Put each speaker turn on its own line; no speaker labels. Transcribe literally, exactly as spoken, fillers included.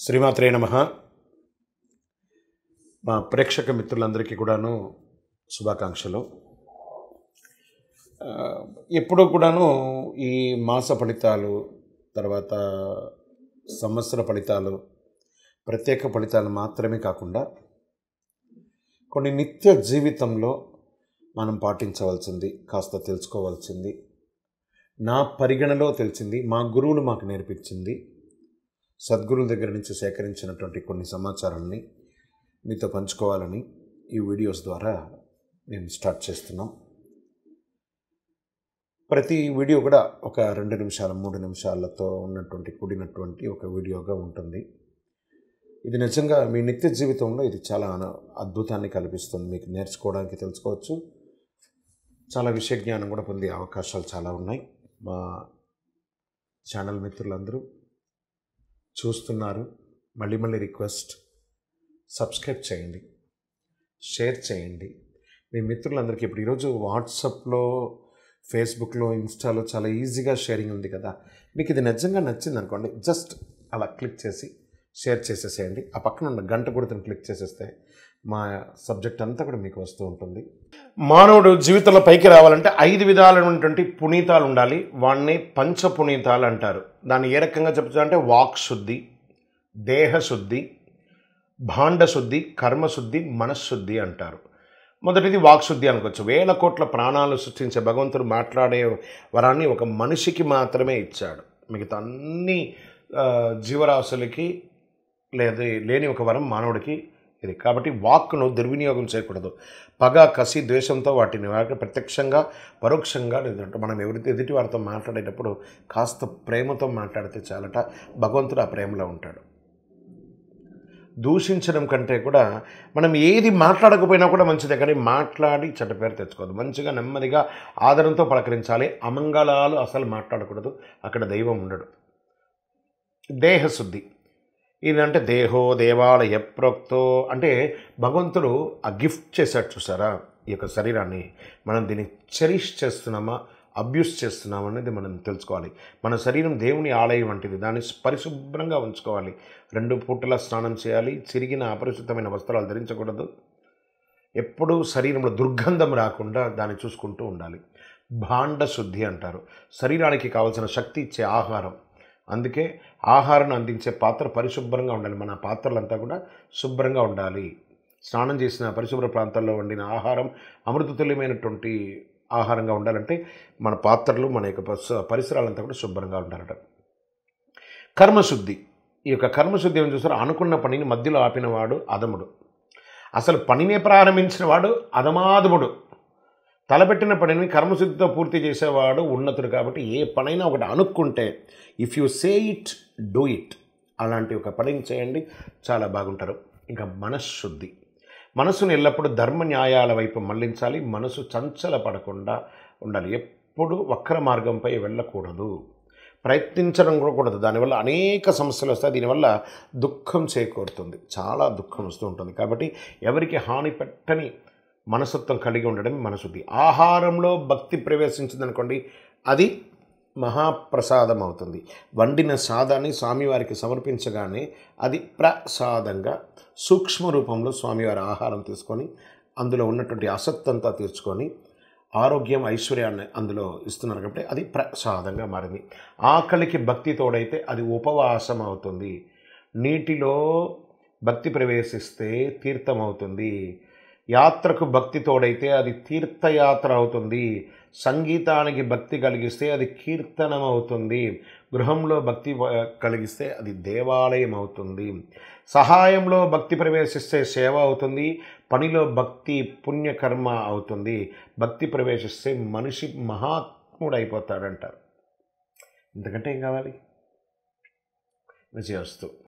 శ్రీమాత్రే నమః. మా ప్రేక్షక మిత్రులందరికీ కూడాను శుభాకాంక్షలు. ఎప్పుడూ కూడాను ఈ మాస ఫలితాలు, తర్వాత సంవత్సర ఫలితాలు, ప్రత్యేక ఫలితాలు మాత్రమే కాకుండా కొన్ని నిత్య జీవితంలో మనం పాటించవలసింది, కాస్త తెలుసుకోవాల్సింది, నా పరిగణలో తెలిసింది, మా గురువులు మాకు నేర్పించింది, సద్గురువుల దగ్గర నుంచి సేకరించినటువంటి కొన్ని సమాచారాన్ని మీతో పంచుకోవాలని ఈ వీడియోస్ ద్వారా మేము స్టార్ట్ చేస్తున్నాం. ప్రతి వీడియో కూడా ఒక రెండు నిమిషాల మూడు నిమిషాలతో ఉన్నటువంటి కూడినటువంటి ఒక వీడియోగా ఉంటుంది. ఇది నిజంగా మీ నిత్య జీవితంలో ఇది చాలా అద్భుతాన్ని కల్పిస్తుంది. మీకు నేర్చుకోవడానికి, తెలుసుకోవచ్చు, చాలా విషయ జ్ఞానం కూడా పొందే అవకాశాలు చాలా ఉన్నాయి. మా ఛానల్ మిత్రులందరూ చూస్తున్నారు. మళ్ళీ మళ్ళీ రిక్వెస్ట్, సబ్స్క్రైబ్ చేయండి, షేర్ చేయండి. మీ మిత్రులందరికీ ఇప్పుడు ఈరోజు వాట్సాప్లో, ఫేస్బుక్లో, ఇన్స్టాలో చాలా ఈజీగా షేరింగ్ ఉంది కదా. మీకు ఇది నిజంగా నచ్చింది అనుకోండి, జస్ట్ అలా క్లిక్ చేసి షేర్ చేసేసేయండి. ఆ పక్కన ఉన్న గంట గుర్తుని క్లిక్ చేసేస్తే మా సబ్జెక్ట్ అంతా కూడా మీకు వస్తూ ఉంటుంది. మానవుడు జీవితంలో పైకి రావాలంటే ఐదు విధాలైనటువంటి పునీతాలు ఉండాలి. వాడిని పంచ పునీతాలు అంటారు. దాన్ని ఏ రకంగా చెప్తా అంటే వాక్ శుద్ధి, దేహశుద్ధి, భాండశుద్ధి, కర్మశుద్ధి, మనశ్శుద్ధి అంటారు. మొదటిది వాక్శుద్ధి అనుకోవచ్చు. వేల కోట్ల ప్రాణాలు సృష్టించే భగవంతుడు మాట్లాడే వరాన్ని ఒక మనిషికి మాత్రమే ఇచ్చాడు. మిగతా అన్ని జీవరాశులకి లేదా లేని ఒక వరం మానవుడికి ఇది. కాబట్టి వాక్ను దుర్వినియోగం చేయకూడదు. పగ, కసి, ద్వేషంతో వాటిని వాటిని ప్రత్యక్షంగా, పరోక్షంగా, లేదంటే మనం ఎవరితో ఎదుటి వారితో మాట్లాడేటప్పుడు కాస్త ప్రేమతో మాట్లాడితే చాలట. భగవంతుడు ఆ ప్రేమలో ఉంటాడు. దూషించడం కంటే కూడా మనం ఏది మాట్లాడకపోయినా కూడా మంచిదే, కానీ మాట్లాడి చెడ్డ పేరు తెచ్చుకోవద్దు. మంచిగా నెమ్మదిగా ఆదరణతో పలకరించాలి. అమంగళాలు అసలు మాట్లాడకూడదు. అక్కడ దైవం ఉండడు. దేహశుద్ధి ఇదంటే దేహో దేవాలయ ప్రోక్తో అంటే భగవంతుడు ఆ గిఫ్ట్ చేశాడు చూసారా, ఈ యొక్క శరీరాన్ని. మనం దీన్ని చెరిష్ చేస్తున్నామా, అబ్యూస్ చేస్తున్నామా అనేది మనం తెలుసుకోవాలి. మన శరీరం దేవుని ఆలయం వంటిది. దాన్ని పరిశుభ్రంగా ఉంచుకోవాలి. రెండు పూటలా స్నానం చేయాలి. చిరిగిన అపరిశుద్ధమైన వస్త్రాలు ధరించకూడదు. ఎప్పుడూ శరీరంలో దుర్గంధం రాకుండా దాన్ని చూసుకుంటూ ఉండాలి. భాండ శుద్ధి అంటారు. శరీరానికి కావాల్సిన శక్తి ఇచ్చే ఆహారం. అందుకే ఆహారాన్ని అందించే పాత్ర పరిశుభ్రంగా ఉండాలి. మన పాత్రలంతా కూడా శుభ్రంగా ఉండాలి. స్నానం చేసిన పరిశుభ్ర ప్రాంతాల్లో వండిన ఆహారం అమృతతుల్యమైనటువంటి ఆహారంగా ఉండాలంటే మన పాత్రలు, మన యొక్క పరిసరాలంతా కూడా శుభ్రంగా ఉండాలట. కర్మశుద్ధి. ఈ యొక్క కర్మశుద్ధి ఏమని చూసారు, అనుకున్న పనిని మధ్యలో ఆపినవాడు అధముడు. అసలు పనినే ప్రారంభించిన వాడు అధమాధముడు. తలపెట్టిన పనిని కర్మశుద్ధితో పూర్తి చేసేవాడు ఉన్నతుడు. కాబట్టి ఏ పనైనా ఒకటి అనుకుంటే, if you say it do it, అలాంటి ఒక పనిని చేయండి, చాలా బాగుంటారు. ఇంకా మనశ్శుద్ధి. మనసును ఎల్లప్పుడూ ధర్మ న్యాయాల వైపు మళ్లించాలి. మనసు చంచల పడకుండా ఉండాలి. ఎప్పుడు వక్ర మార్గంపై వెళ్ళకూడదు. ప్రయత్నించడం కూడా కూడదు. దానివల్ల అనేక సమస్యలు వస్తాయి. దీనివల్ల దుఃఖం చేకూరుతుంది. చాలా దుఃఖం వస్తూ ఉంటుంది. కాబట్టి ఎవరికి హాని పెట్టని మనసత్వం కలిగి ఉండడం మనశుద్ధి. ఆహారంలో భక్తి ప్రవేశించిందనుకోండి, అది మహాప్రసాదం అవుతుంది. వండిన సాదాన్ని స్వామివారికి సమర్పించగానే అది ప్రసాదంగా సూక్ష్మ రూపంలో స్వామివారి ఆహారం తీసుకొని అందులో ఉన్నటువంటి అసత్తంతా తీర్చుకొని ఆరోగ్యం, ఐశ్వర్యాన్ని అందులో ఇస్తున్నారు. కాబట్టి అది ప్రసాదంగా మారింది. ఆకలికి భక్తి తోడైతే అది ఉపవాసం అవుతుంది. నీటిలో భక్తి ప్రవేశిస్తే తీర్థం అవుతుంది. యాత్రకు భక్తి తోడైతే అది తీర్థయాత్ర అవుతుంది. సంగీతానికి భక్తి కలిగిస్తే అది కీర్తనం అవుతుంది. గృహంలో భక్తి కలిగిస్తే అది దేవాలయం అవుతుంది. సహాయంలో భక్తి ప్రవేశిస్తే సేవ అవుతుంది. పనిలో భక్తి పుణ్యకర్మ అవుతుంది. భక్తి ప్రవేశిస్తే మనిషి మహాత్ముడు అయిపోతాడంటారు. ఇంతకంటే ఏం కావాలి? విజయస్తు.